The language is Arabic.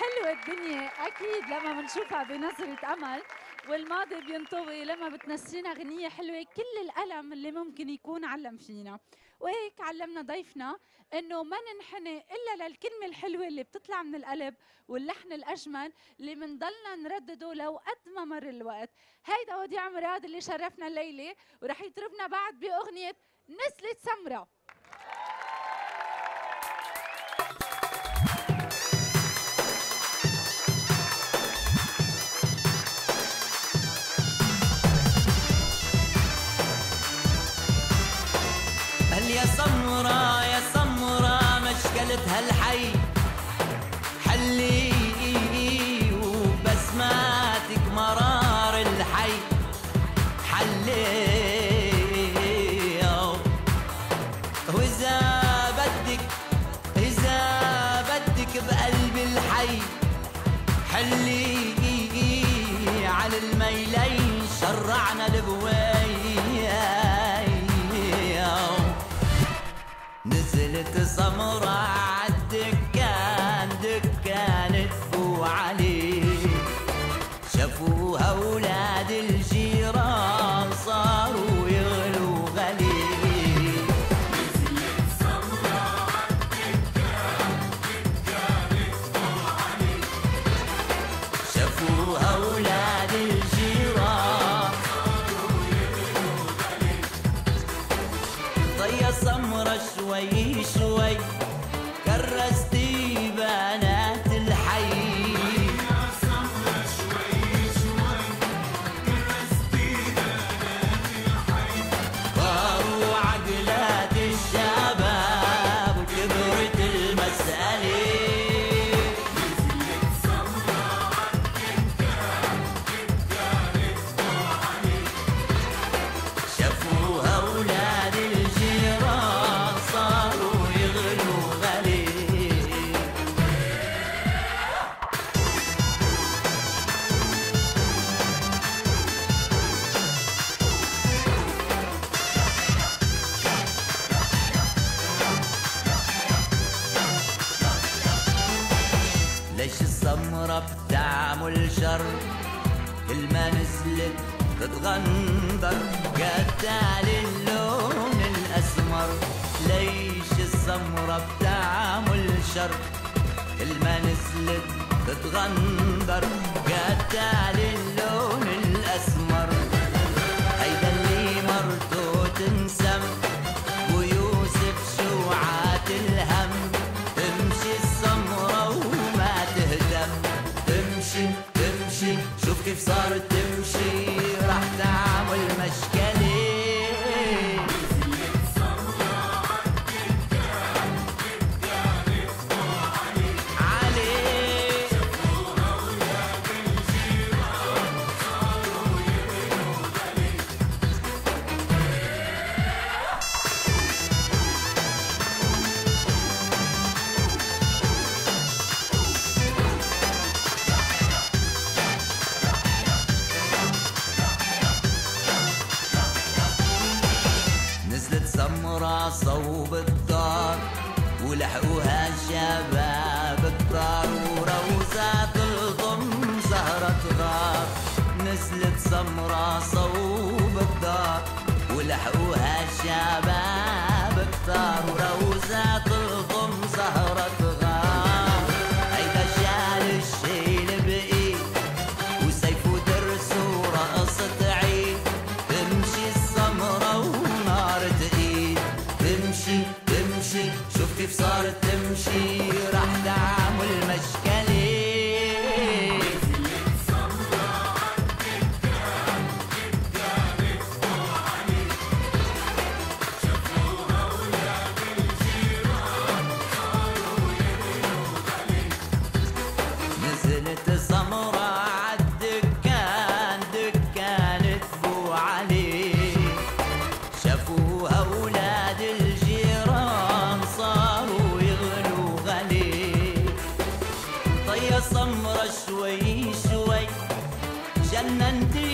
حلوة الدنيا أكيد لما بنشوفها بنظرة أمل، والماضي بينطوي لما بتنسينا غنية حلوة كل الألم اللي ممكن يكون علم فينا. وهيك علمنا ضيفنا إنه ما ننحني إلا للكلمة الحلوة اللي بتطلع من القلب واللحن الأجمل اللي منضلنا نردده لو قد ما مر الوقت. هيدا وديع مراد اللي شرفنا الليلة ورح يطربنا بعد بأغنية نزلت سمرة. يا سمرة يا سمرة مشكلة هالحي حلي وبسماتك مرار الحي حلي وإذا بدك بقلب الحي حلي على الميلين شرعنا البوي نزلت سمرة عالدكان دكان تفو عليه شافوها ولاد الجيران صاروا يغلوا غليه نزلت سمرة عالدكان دكان تفو عليه شافوها ولاد الجيران صاروا يغلوا غليه طيا سمرة شوي شوي كرستي بنات الحي يا سمرة شوي شوي كرستي بنات الحي طاروا عقلات الشباب وكبرت المسألة نزلت سمرة عالدكان دكان تفو عليه شافوها ولاد الجيران صاروا يغلوا غليه ليش السمرة بتعمل شر كل ما نزلت تتغندر قتال اللون الأسمر ليش السمرة بتعمل شر كل ما نزلت تتغندر قتال اللون الأسمر هيدا اللي مرته تنسم ويوسف شوعات الهم تمشي السمرة وما تهدم تمشي تمشي شوف كيف صارت تمشي راح تعمل مشكلة نزلت سمرة عالدكان دكان تفو عليه عليه شافوها ولاد الجيران صاروا يغلوا غليه نزلت سمرة صوب الدار ولحقوها شباب كتار وروزة تلضم زهرة غار نزلت سمرة صوب الدار ولحقوها شباب كتار وروزة تلضم زهرة غار هيدا شال الشيل بإيد وسيف ودرس ورقصة عيد تمشي السمرة ونار تقيد تمشي تمشي شوف كيف صارت تمشي راح تعمل مشكلة نزلت سمرة عالدكان دكان تفو عليه شافوها ولاد الجيران صاروا يغلوا غليه نزلت سمرة عالدكان دكان تفو عليه شافوها ولاد الجيران صاروا يغلوا غليه طيا سمرة شوي شوي جننتي